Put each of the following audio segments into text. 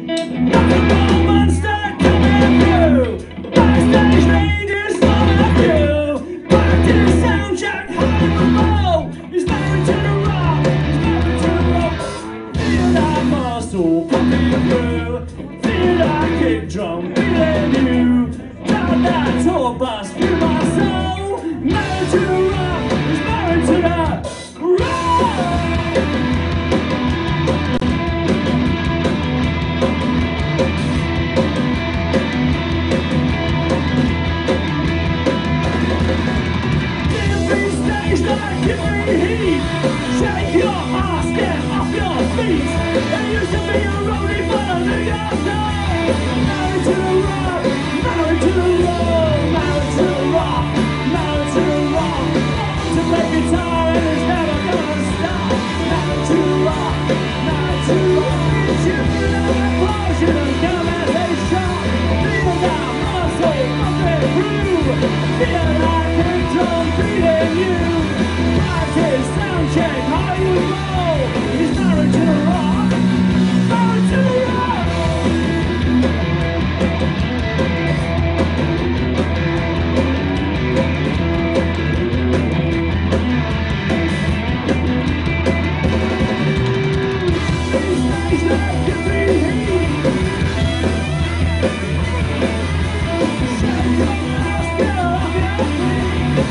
Monster coming through. Backstage ladies follow you. Back to the soundtrack, high and low. He's married to the rock. He's married to the rock. Feel that muscle pumping through. Feel that kick drum beating you. Down that tour bus through my soul. Married to the rock. He's married to the rock. Give me heat, shake your ass, get off your feet. There used to be a roadie for the New York Times. Married to the rock, married to the rock, married to the rock, married to the rock. To play guitar and it's never gonna stop. Married to the rock, married to the rock. Shooting at the explosion and come as a shot. Feel that muscle pumping through. Feel that kick drum beating you. Sound check, how you roll? He's married to the rock, married to the rock. These days like give me heat. Shake your ass, get off your feet.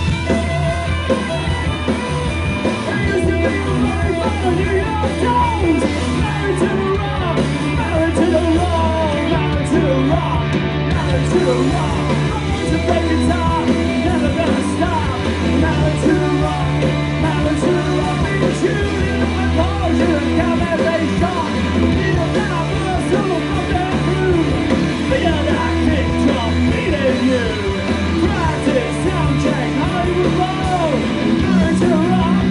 New York Times, married to the rock, married to the rock, married to the rock, married to the rock. To play guitar, never gonna stop. Married to the rock, married to the rock. Shooting my potion, come as a shot. Feel that muscle pumping through. Feel that kick drum beating you. Practice sound check, how you roll. Married to the rock.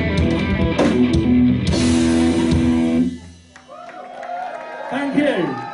Thank you.